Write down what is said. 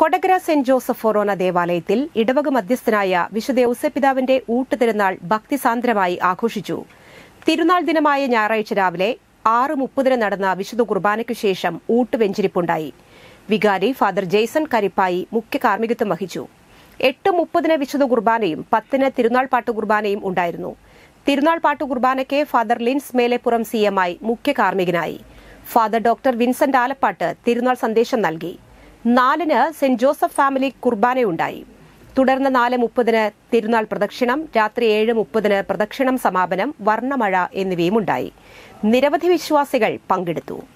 Kodakara saint Joseph ഫൊറോന ദേവാലയത്തിൽ ഇടവക മധ്യസ്ഥനായ വിശുദ്ധ ഔസേപ്പിതാവിന്റെ ഊട്ടുതിരുനാൾ ഭക്തിസാന്ദ്രമായി ആഘോഷിച്ചു. തിരുനാൾ ദിനമായ ഞായറാഴ്ച രാവിലെ 6:30 നടന്ന വിശുദ്ധ കുർബാനയ്ക്കു ശേഷം ഊട്ടുവെഞ്ചരിപ്പുണ്ടായി. വികാരി ഫാദർ ജെയ്സൺ കരിപ്പായി മുഖ്യ കാർമ്മികത്വം വഹിച്ചു. 8:30 വിശുദ്ധ കുർബാനയും 10 തിരുനാൾ പാട്ടു കുർബാനയും ഉണ്ടായിരുന്നു. തിരുനാൾ പാട്ടു കുർബാനയ്ക്ക് ഫാദർ ലിൻസ് മേലെപ്പുറം CMI മുഖ്യ കാർമ്മികനായി. ഫാദർ ഡോക്ടർ വിൻസെന്റ് ആലപ്പാട്ട് തിരുനാൾ സന്ദേശം നൽകി. 4 സെന്റ് ജോസഫ് ഫാമിലി കുർബാനയുണ്ടായി. തുടർന്ന് 4:30 തിരുനാൾ പ്രദക്ഷിണം, രാത്രി 7:30 പ്രദക്ഷിണം സമാപനം, വർണ്ണമഴ എന്നിവയും ഉണ്ടായി. നിരവധി വിശ്വാസികൾ പങ്കെടുത്തു.